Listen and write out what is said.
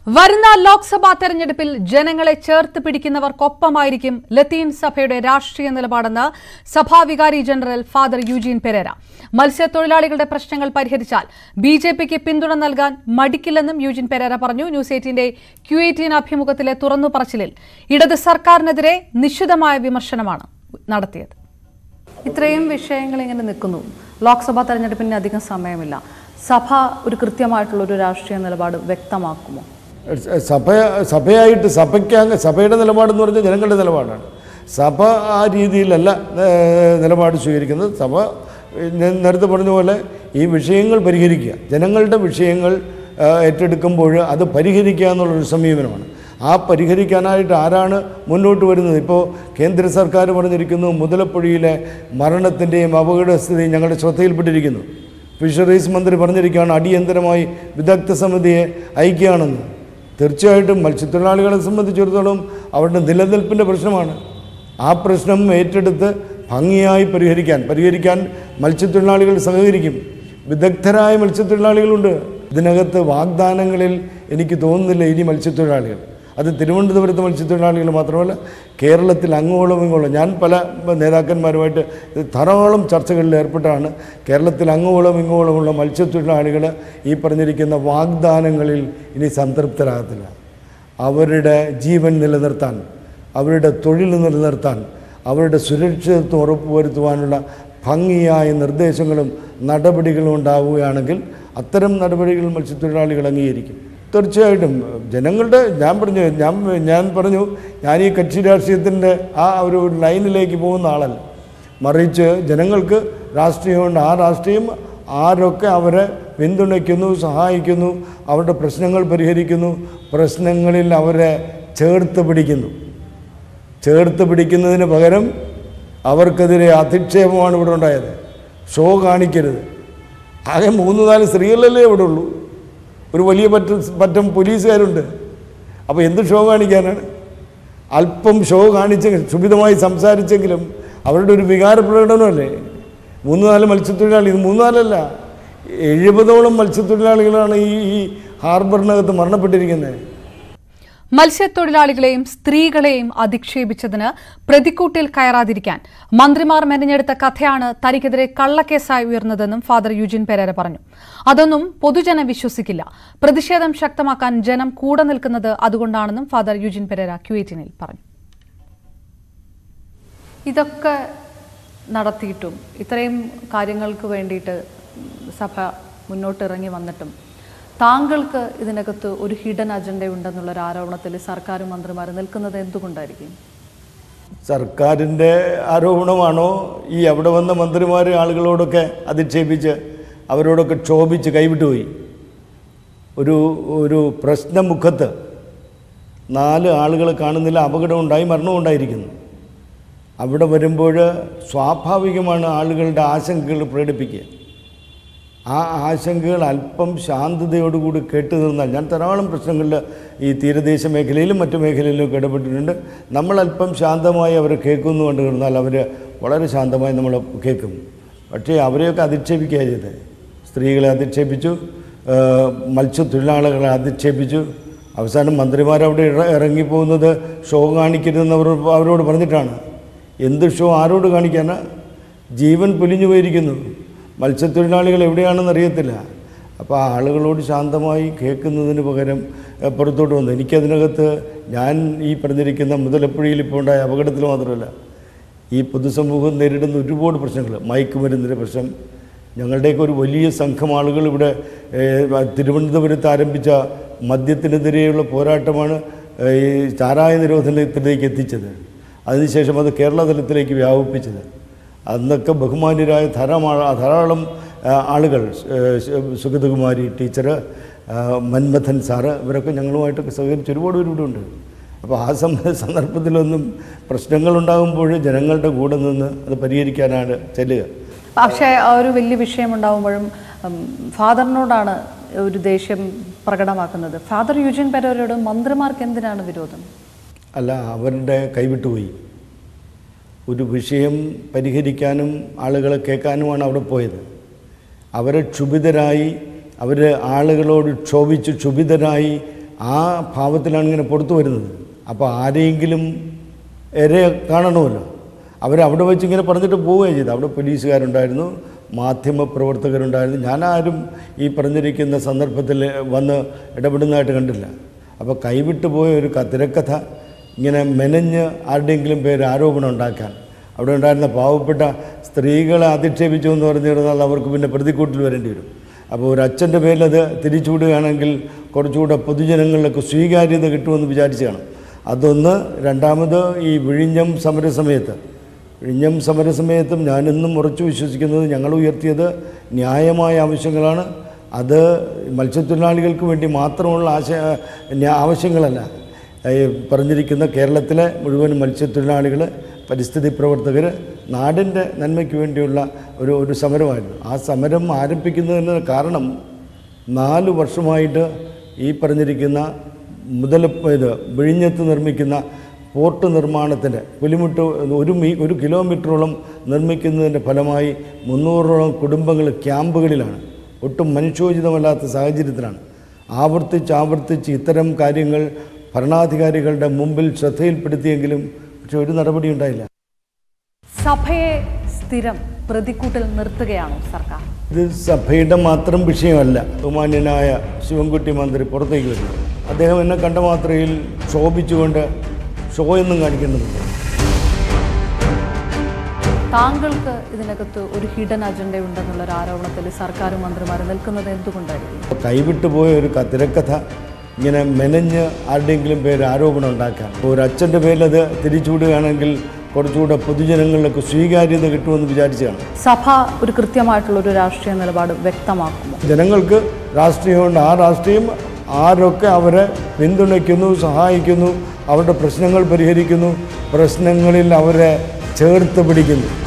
വരുന്ന ലോക്സഭാ തെരഞ്ഞെടുപ്പിൽ ജനങ്ങളെ ചേർത്ത് പിടിക്കുന്നവർക്കൊപ്പമായിരിക്കും ലത്തീൻ സഭയുടെ രാഷ്ട്രീയ നിലപാടെന്ന് സഭാ വികാരി ജനറൽ ഫാദർ യൂജിൻ പെരേര. മത്സ്യത്തൊഴിലാളികളുടെ പ്രശ്നങ്ങൾ പരിഹരിച്ചാൽ BJPക്ക് പിന്തുണ നൽകാൻ മടിക്കില്ലെന്നും യൂജിൻ പെരേര പറഞ്ഞു. ന്യൂസ് 18ന്റെ Q18 അഭിമുഖത്തിലെ തുറന്നു പറച്ചിലിൽ ഇടത് സർക്കാരിനെതിരെ നിശിതമായ വിമർശനമാണ് നടത്തിയത്. ഇത്രയും വിഷയങ്ങൾ ഇങ്ങനെ നിൽക്കുന്നു. ലോക്സഭാ തെരഞ്ഞെടുപ്പിന് അധികം സമയമില്ല. സഭ ഒരു കൃത്യമായിട്ടുള്ള ഒരു രാഷ്ട്രീയ നിലപാട് വ്യക്തമാക്കുമോ? സഭയുടെ നിലപാടെന്ന് പറഞ്ഞാൽ ജനങ്ങളുടെ നിലപാടാണ്. സഭ ആ രീതിയിലല്ല നിലപാട് സ്വീകരിക്കുന്നത്. സഭ നേരത്തെ പറഞ്ഞ പോലെ ഈ വിഷയങ്ങൾ പരിഹരിക്കുക, ജനങ്ങളുടെ വിഷയങ്ങൾ ഏറ്റെടുക്കുമ്പോൾ അത് പരിഹരിക്കുക എന്നുള്ളൊരു സമീപനമാണ്. ആ പരിഹരിക്കാനായിട്ട് ആരാണ് മുന്നോട്ട് വരുന്നത്? ഇപ്പോൾ കേന്ദ്ര സർക്കാർ പറഞ്ഞിരിക്കുന്നു, മുതലപ്പുഴയിലെ മരണത്തിൻ്റെയും അപകടസ്ഥിതിയും ഞങ്ങളുടെ ശ്രദ്ധയിൽപ്പെട്ടിരിക്കുന്നു. ഫിഷറീസ് മന്ത്രി പറഞ്ഞിരിക്കുകയാണ് അടിയന്തരമായി വിദഗ്ധ സമിതിയെ അയക്കുകയാണെന്ന്. തീർച്ചയായിട്ടും മത്സ്യത്തൊഴിലാളികളെ സംബന്ധിച്ചിടത്തോളം അവരുടെ നിലനിൽപ്പിൻ്റെ പ്രശ്നമാണ്. ആ പ്രശ്നം ഏറ്റെടുത്ത് ഭംഗിയായി പരിഹരിക്കാൻ മത്സ്യത്തൊഴിലാളികൾ സഹകരിക്കും. വിദഗ്ധരായ മത്സ്യത്തൊഴിലാളികളുണ്ട്. ഇതിനകത്ത് വാഗ്ദാനങ്ങളിൽ എനിക്ക് തോന്നുന്നില്ല ഇനി മത്സ്യത്തൊഴിലാളികൾ, അത് തിരുവനന്തപുരത്തെ മത്സ്യത്തൊഴിലാളികൾ മാത്രമല്ല കേരളത്തിൽ അങ്ങോളം ഇങ്ങോളം, ഞാൻ പല നേതാക്കന്മാരുമായിട്ട് ധാരാളം ചർച്ചകളിൽ ഏർപ്പെട്ടാണ്. കേരളത്തിൽ അങ്ങോളം ഇങ്ങോളമുള്ള മത്സ്യത്തൊഴിലാളികൾ ഈ പറഞ്ഞിരിക്കുന്ന വാഗ്ദാനങ്ങളിൽ ഇനി സംതൃപ്തരാകത്തില്ല. അവരുടെ ജീവൻ നിലനിർത്താൻ, അവരുടെ തൊഴിൽ നിലനിർത്താൻ, അവരുടെ സുരക്ഷിതത്വം ഉറപ്പുവരുത്തുവാനുള്ള ഭംഗിയായ നിർദ്ദേശങ്ങളും നടപടികളും ഉണ്ടാവുകയാണെങ്കിൽ അത്തരം നടപടികൾ മത്സ്യത്തൊഴിലാളികൾ അംഗീകരിക്കും. തീർച്ചയായിട്ടും ജനങ്ങളുടെ ഞാൻ പറഞ്ഞു ഞാൻ ഈ കക്ഷി രാഷ്ട്രീയത്തിൻ്റെ ആ ഒരു ലൈനിലേക്ക് പോകുന്ന ആളല്ല. മറിച്ച് ജനങ്ങൾക്ക് രാഷ്ട്രീയമുണ്ട്. ആ രാഷ്ട്രീയം ആരൊക്കെ അവരെ പിന്തുണയ്ക്കുന്നു, സഹായിക്കുന്നു, അവരുടെ പ്രശ്നങ്ങൾ പരിഹരിക്കുന്നു, പ്രശ്നങ്ങളിൽ അവരെ ചേർത്ത് പിടിക്കുന്നതിന് പകരം അവർക്കെതിരെ അധിക്ഷേപമാണ് ഇവിടെ ഉണ്ടായത്. ഷോ കാണിക്കരുത്. ആകെ 3-4 സ്ത്രീകളല്ലേ ഇവിടെ ഉള്ളൂ, ഒരു വലിയ പറ്റം പോലീസുകാരുണ്ട്. അപ്പോൾ എന്ത് ഷോ കാണിക്കാനാണ്? അല്പം ഷോ കാണിച്ചെങ്കിൽ, ക്ഷുഭിതമായി സംസാരിച്ചെങ്കിലും അവരുടെ ഒരു വികാര പ്രകടനമല്ലേ. 3-4 മത്സ്യത്തൊഴിലാളി, ഇത് 3-4 70ഓളം മത്സ്യത്തൊഴിലാളികളാണ് ഈ ഹാർബറിനകത്ത് മരണപ്പെട്ടിരിക്കുന്നത്. മത്സ്യത്തൊഴിലാളികളെയും സ്ത്രീകളെയും അധിക്ഷേപിച്ചതിന് പ്രതിക്കൂട്ടിൽ കയറാതിരിക്കാൻ മന്ത്രിമാർ മെനഞ്ഞെടുത്ത കഥയാണ് തനിക്കെതിരെ കള്ളക്കേസായി ഉയർന്നതെന്നും ഫാദർ യൂജിൻ പെരേര പറഞ്ഞു. അതൊന്നും പൊതുജനം വിശ്വസിക്കില്ല. പ്രതിഷേധം ശക്തമാക്കാൻ ജനം കൂടെ നിൽക്കുന്നത് അതുകൊണ്ടാണെന്നും ഫാദർ യൂജിൻ പെരേര Q18 പറഞ്ഞു. ഇതൊക്കെ നടത്തിയിട്ടും ഇത്രയും കാര്യങ്ങൾക്ക് വേണ്ടിയിട്ട് സഭ മുന്നോട്ടിറങ്ങി വന്നിട്ടും താങ്കൾക്ക് ഇതിനകത്ത് ഒരു ഹിഡൻ അജണ്ട ഉണ്ടെന്നുള്ളൊരു ആരോപണത്തിൽ സർക്കാരും മന്ത്രിമാരും നിൽക്കുന്നത് എന്തുകൊണ്ടായിരിക്കും? സർക്കാരിൻ്റെ ആരോപണമാണോ? ഈ അവിടെ വന്ന മന്ത്രിമാർ ആളുകളോടൊക്കെ അധിക്ഷേപിച്ച് അവരോടൊക്കെ ക്ഷോഭിച്ച് കൈവിട്ടുപോയി. ഒരു പ്രശ്നമുഖത്ത് 4 ആളുകൾ കാണുന്നില്ല, അപകടമുണ്ടായി, മരണമുണ്ടായിരിക്കുന്നു. അവിടെ വരുമ്പോൾ സ്വാഭാവികമാണ് ആളുകളുടെ ആശങ്കകൾ പ്രകടിപ്പിക്കുക. ആ ആശങ്കകൾ അല്പം ശാന്തതയോടുകൂടി കേട്ടു നിന്നാൽ, ഞാൻ ധാരാളം പ്രശ്നങ്ങളിൽ ഈ തീരദേശ മേഖലയിലും മറ്റു മേഖലയിലും ഇടപെട്ടിട്ടുണ്ട്. നമ്മളല്പം ശാന്തമായി അവരെ കേൾക്കുന്നു കണ്ടു കിടന്നാൽ അവർ വളരെ ശാന്തമായി നമ്മൾ കേൾക്കും. പക്ഷേ അവരെയൊക്കെ അധിക്ഷേപിക്കുക ചെയ്തത്. സ്ത്രീകളെ അധിക്ഷേപിച്ചു, മത്സ്യത്തൊഴിലാളികളെ അധിക്ഷേപിച്ചു. അവസാനം മന്ത്രിമാരവിടെ ഇറങ്ങിപ്പോകുന്നത് ഷോ കാണിക്കരുതെന്ന് അവരോട് പറഞ്ഞിട്ടാണ്. എന്ത് ഷോ ആരോട് കാണിക്കാനാ? ജീവൻ പൊലിഞ്ഞു പോയിരിക്കുന്നു. മത്സ്യത്തൊഴിലാളികൾ എവിടെയാണെന്ന് അറിയത്തില്ല. അപ്പോൾ ആളുകളോട് ശാന്തമായി കേൾക്കുന്നതിന് പകരം പുറത്തോട്ട് വന്നു. എനിക്കതിനകത്ത് ഞാൻ ഈ പറഞ്ഞിരിക്കുന്ന മുതലപ്പുഴയിൽ ഇപ്പോൾ ഉണ്ടായ അപകടത്തിൽ മാത്രമല്ല, ഈ പൊതുസമൂഹം നേരിടുന്ന ഒരുപാട് പ്രശ്നങ്ങൾ, മയക്കുമരുന്നിൻ്റെ പ്രശ്നം, ഞങ്ങളുടെയൊക്കെ ഒരു വലിയ സംഘം ആളുകൾ ഇവിടെ തിരുവനന്തപുരത്ത് ആരംഭിച്ച മദ്യത്തിനെതിരെയുള്ള പോരാട്ടമാണ് ഈ ചാരായ നിരോധനത്തിലേക്ക് എത്തിച്ചത്. അതിനുശേഷം അത് കേരള തലത്തിലേക്ക് വ്യാപിപ്പിച്ചത്. അന്നൊക്കെ ബഹുമാന്യരായ ധാരാളം ആളുകൾ, സുഗതകുമാരി ടീച്ചർ, മന്മഥൻ സാറ്, ഇവരൊക്കെ ഞങ്ങളുമായിട്ടൊക്കെ സഹകരിച്ച് ഒരുപാട് പേരിവിടെ ഉണ്ട്. അപ്പോൾ ആ സന്ദർഭത്തിലൊന്നും പ്രശ്നങ്ങളുണ്ടാകുമ്പോൾ ജനങ്ങളുടെ കൂടെ നിന്ന് അത് പരിഹരിക്കാനാണ് ചെല്ലുക. പക്ഷേ ആ ഒരു വലിയ വിഷയം ഉണ്ടാകുമ്പോഴും ഫാദറിനോടാണ് ഒരു ദേഷ്യം പ്രകടമാക്കുന്നത്. ഫാദർ യൂജിൻ പെരേരയോട് മന്ത്രിമാർക്ക് എന്തിനാണ് വിരോധം? അല്ല, അവരുടെ കൈവിട്ടുപോയി. ഒരു വിഷയം പരിഹരിക്കാനും ആളുകളെ കേൾക്കാനുമാണ് അവിടെ പോയത്. അവരെ ക്ഷുഭിതരായി, അവർ ആളുകളോട് ക്ഷോഭിച്ച് ക്ഷുഭിതരായി ആ ഭാവത്തിലാണ് ഇങ്ങനെ പുറത്തു വരുന്നത്. അപ്പോൾ ആരെങ്കിലും ഇരയെ കാണണമല്ലോ. അവരവിടെ വെച്ച് ഇങ്ങനെ പറഞ്ഞിട്ട് പോവുകയും ചെയ്തു. അവിടെ പോലീസുകാരുണ്ടായിരുന്നു, മാധ്യമപ്രവർത്തകരുണ്ടായിരുന്നു. ഞാനാരും ഈ പറഞ്ഞിരിക്കുന്ന സന്ദർഭത്തിൽ വന്ന് ഇടപെടുന്നതായിട്ട് കണ്ടില്ല. അപ്പോൾ കൈവിട്ടു പോയ ഒരു തിരക്കഥ ഇങ്ങനെ മെനഞ്ഞ് ആരുടെയെങ്കിലും പേര് ആരോപണം ഉണ്ടാക്കാൻ, അവിടെ ഉണ്ടായിരുന്ന പാവപ്പെട്ട സ്ത്രീകളെ അധിക്ഷേപിച്ചു എന്ന് പറഞ്ഞിരുന്നാൽ അവർക്ക് പിന്നെ പ്രതിക്കൂട്ടിൽ വരേണ്ടി വരും. അപ്പോൾ ഒരു അച്ഛൻ്റെ പേരിലത് തിരിച്ചുവിടുകയാണെങ്കിൽ കുറച്ചുകൂടെ പൊതുജനങ്ങളിലൊക്കെ സ്വീകാര്യത കിട്ടുമെന്ന് വിചാരിച്ചാണ്. അതൊന്ന്. രണ്ടാമത് ഈ വിഴിഞ്ഞം സമരസമയത്തും ഞാനെന്നും ഉറച്ചു വിശ്വസിക്കുന്നത് ഞങ്ങൾ ഉയർത്തിയത് ന്യായമായ ആവശ്യങ്ങളാണ്. അത് മത്സ്യത്തൊഴിലാളികൾക്ക് വേണ്ടി മാത്രമുള്ള ആവശ്യങ്ങളല്ല. പറഞ്ഞിരിക്കുന്ന കേരളത്തിലെ മുഴുവൻ മത്സ്യത്തൊഴിലാളികൾ, പരിസ്ഥിതി പ്രവർത്തകർ, നാടിൻ്റെ നന്മയ്ക്ക് വേണ്ടിയുള്ള ഒരു സമരമായിരുന്നു. ആ സമരം ആരംഭിക്കുന്നതിന് കാരണം 4 വർഷമായിട്ട് ഈ പറഞ്ഞിരിക്കുന്ന വിഴിഞ്ഞത്ത് നിർമ്മിക്കുന്ന പോർട്ട് നിർമ്മാണത്തിൻ്റെ പുലിമുട്ട് 1 കിലോമീറ്ററോളം നിർമ്മിക്കുന്നതിൻ്റെ ഫലമായി 300ഓളം കുടുംബങ്ങൾ ക്യാമ്പുകളിലാണ്. ഒട്ടും മനുഷ്യോചിതമല്ലാത്ത സാഹചര്യത്തിലാണ്. ആവർത്തിച്ച് ഇത്തരം കാര്യങ്ങൾ ഭരണാധികാരികളുടെ മുമ്പിൽ ശ്രദ്ധയിൽപ്പെടുത്തിയെങ്കിലും പക്ഷെ ഒരു നടപടി ഉണ്ടായില്ല. സഭയെ സ്ഥിരം പ്രതിക്കൂട്ടിൽ നിർത്തുകയാണോ സർക്കാർ? ഇത് സഭയുടെ മാത്രം വിഷയമല്ല. ബഹുമാന്യനായ ശിവൻകുട്ടി മന്ത്രി പുറത്തേക്ക് വരുന്നത് അദ്ദേഹം എന്നെ കണ്ട മാത്രയിൽ ക്ഷോഭിച്ചുകൊണ്ട് ഷോയൊന്നും കാണിക്കുന്നുണ്ട്. താങ്കൾക്ക് ഇതിനകത്ത് ഒരു ഹിഡൻ അജണ്ട ഉണ്ടെന്നുള്ളൊരു ആരോപണത്തിൽ സർക്കാരും മന്ത്രിമാരും നിൽക്കുന്നത് എന്തുകൊണ്ടായിരിക്കും? കൈവിട്ടു പോയ ഒരു തിരക്കഥ ഇങ്ങനെ മെനഞ്ഞ് ആരുടെയെങ്കിലും പേര് ആരോപണം ഉണ്ടാക്കാൻ, ഒരു അച്ഛൻ്റെ പേരിലത് തിരിച്ചുവിടുകയാണെങ്കിൽ കുറച്ചുകൂടെ പൊതുജനങ്ങളിലൊക്കെ സ്വീകാര്യത കിട്ടുമെന്ന് വിചാരിച്ചാണ്. സഭ ഒരു കൃത്യമായിട്ടുള്ളൊരു രാഷ്ട്രീയ നിലപാട് വ്യക്തമാക്കുമോ? ജനങ്ങൾക്ക് രാഷ്ട്രീയമുണ്ട്. ആ രാഷ്ട്രീയം ആരൊക്കെ അവരെ പിന്തുണയ്ക്കുന്നു, സഹായിക്കുന്നു, അവരുടെ പ്രശ്നങ്ങൾ പരിഹരിക്കുന്നു, പ്രശ്നങ്ങളിൽ അവരെ ചേർത്ത് പിടിക്കുന്നു.